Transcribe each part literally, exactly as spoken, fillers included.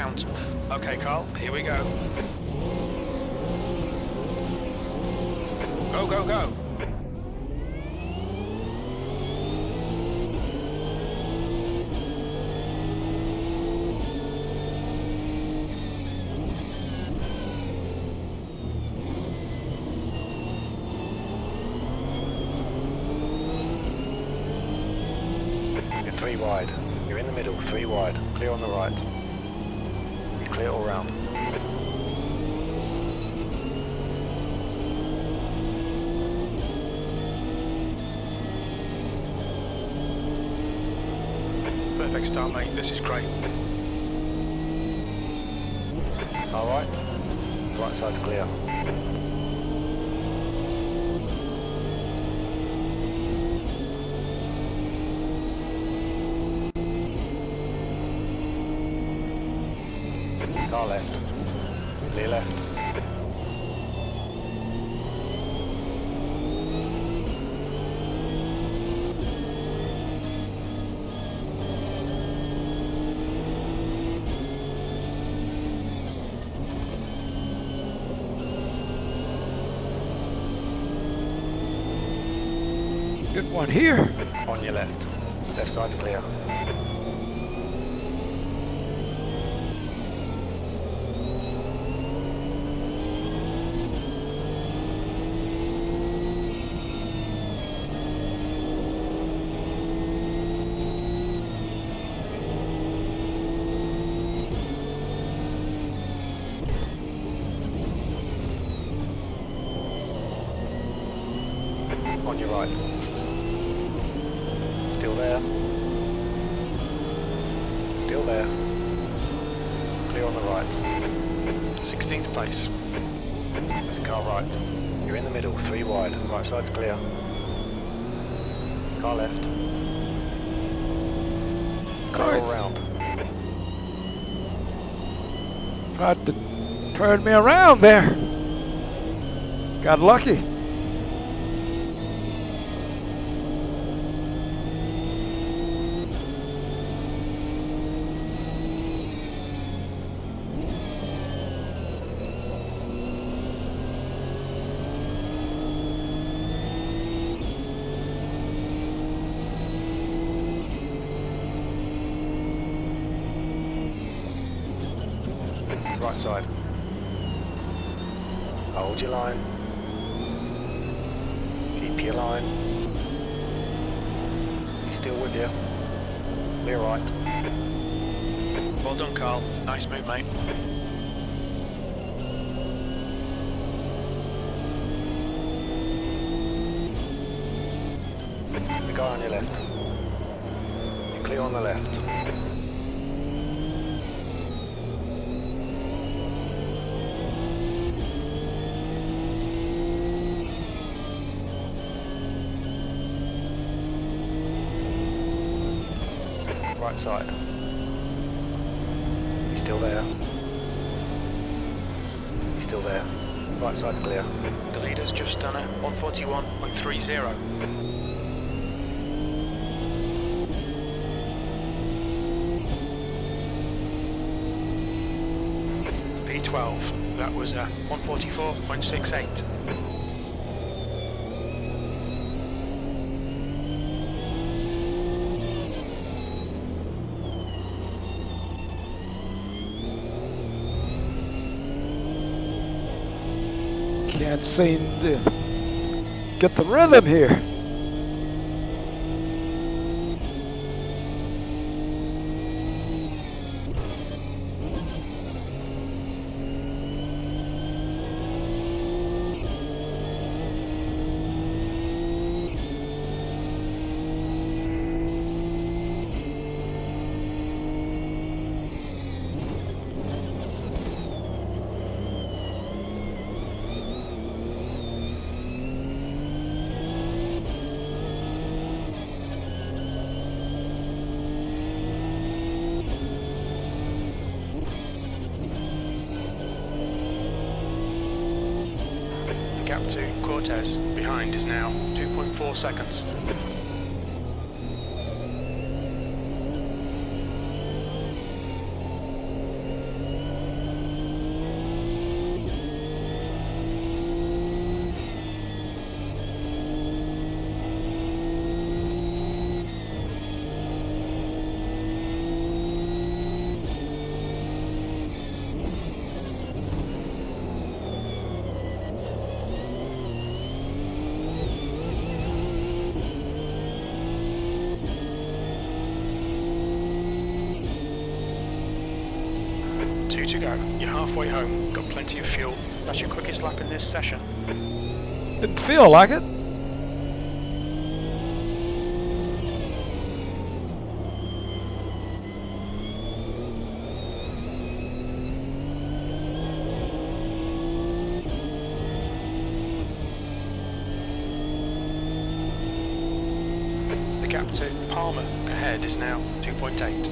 count. Okay, Carl, here we go. Go, go, go. Three wide. You're in the middle, three wide. Clear on the right. You clear all round. Perfect start, mate. This is great. All right. Right side's clear. Car left. Clear left. Good one here. On your left. Left side's clear. On your right. Still there. Still there. Clear on the right. sixteenth place. There's a car right. You're in the middle, three wide. Right side's clear. Car left. Clear Right. all round. Tried to turn me around there. Got lucky. Right side. Hold your line. Keep your line. He's still with you. Clear right. Well done, Carl. Nice move, mate. There's a guy on your left. You're clear on the left. Right side. He's still there. He's still there. Right side's clear. The leader's just done a one forty-one point three zero. P twelve. That was a one forty-four point six eight. Can't seem to get the rhythm here. Gap to Cortez behind is now two point four seconds. Two to go. You're halfway home. Got plenty of fuel. That's your quickest lap in this session. Didn't feel like it. The gap to Palmer ahead is now two point eight.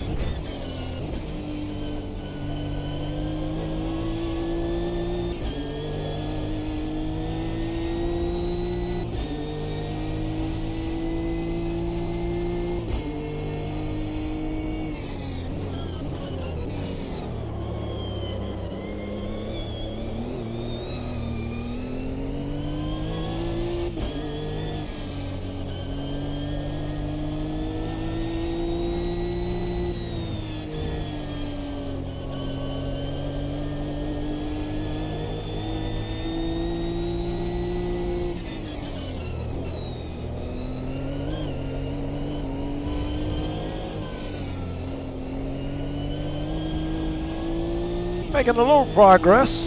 Making a little progress.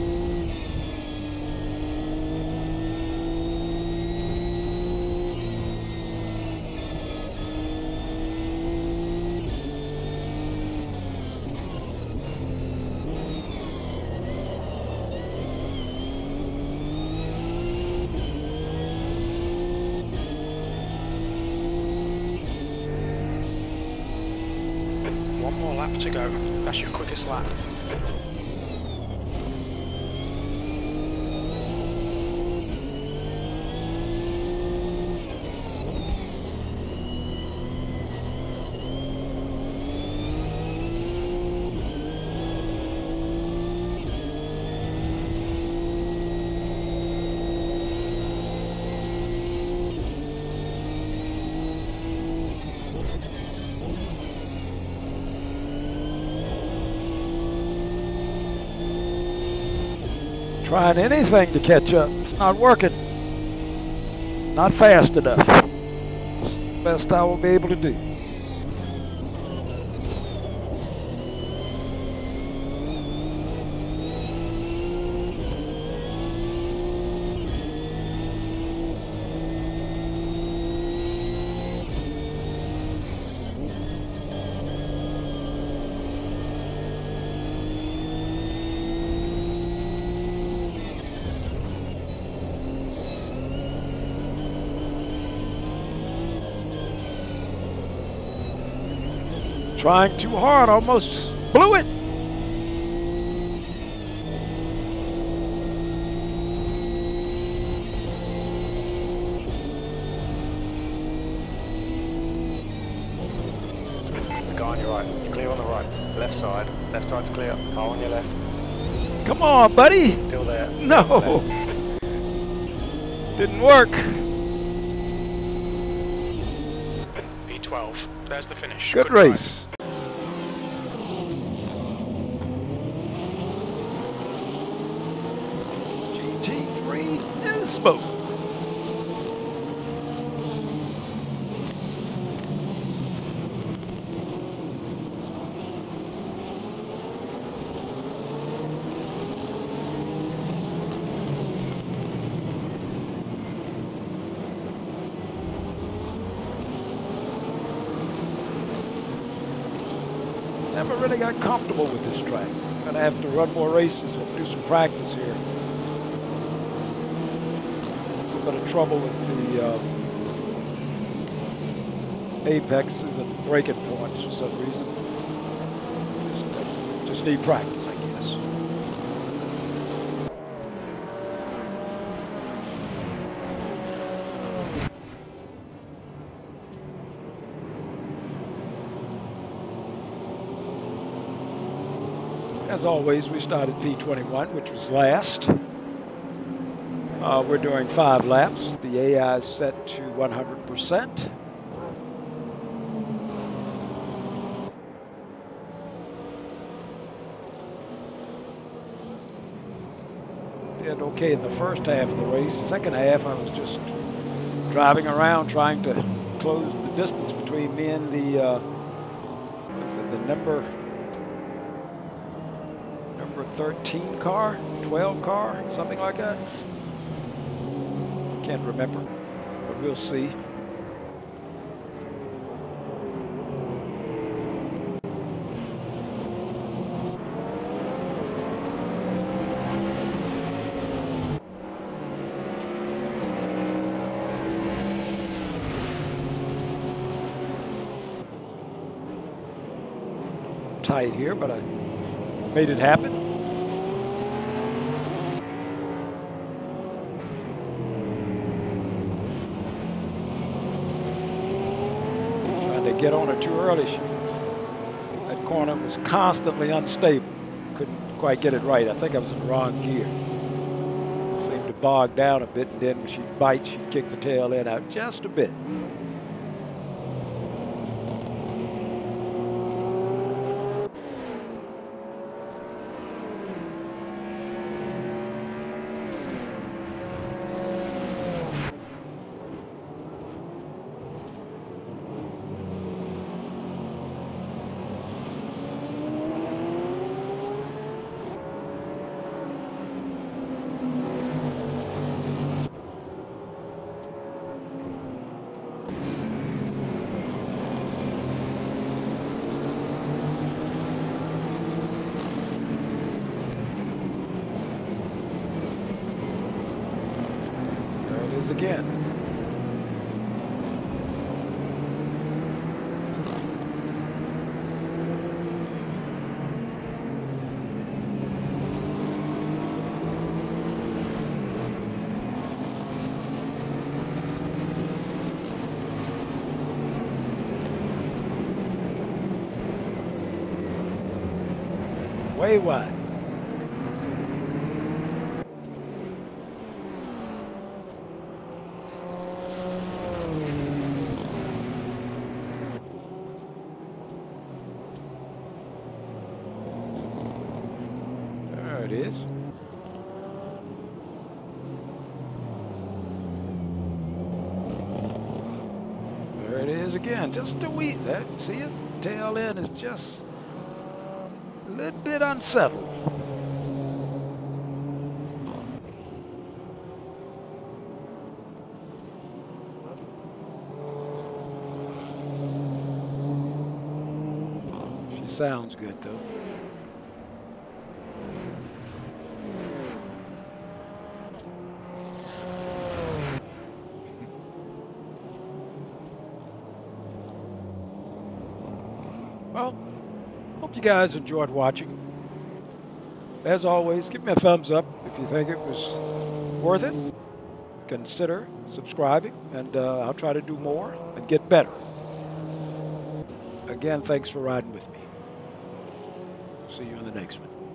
One more lap to go. That's your quickest lap. Trying anything to catch up. It's not working. Not fast enough. It's the best I will be able to do. Trying too hard, almost blew it. The guy on your right. You're clear on the right. Left side. Left side's clear. Car on your left. Come on, buddy. Still there. No. Didn't work. P twelve. There's the finish. Good Good drive. race. G T three is smoke. Never really got comfortable with this track. Gonna have to run more races and do some practice here. A little bit of trouble with the uh, apexes and braking points for some reason. Just, uh, just need practice, I guess. As always, we started P twenty-one, which was last. Uh, we're doing five laps. The A I is set to one hundred percent. Did okay in the first half of the race. Second half, I was just driving around trying to close the distance between me and the, uh, what is it, the number number thirteen car, twelve car, something like that. Can't remember, but we'll see. Tight here, but I made it happen. Trying to get on her too early. She, that corner was constantly unstable. Couldn't quite get it right. I think I was in the wrong gear. Seemed to bog down a bit, and then when she'd bite, she'd kick the tail end out just a bit. Again. Way wide. There it is. There it is again. Just a wee. That, see it? The tail end is just a little bit unsettled. She sounds good though. Well, hope you guys enjoyed watching. As always, give me a thumbs up if you think it was worth it. Consider subscribing, and uh, I'll try to do more and get better. Again, thanks for riding with me. See you on the next one.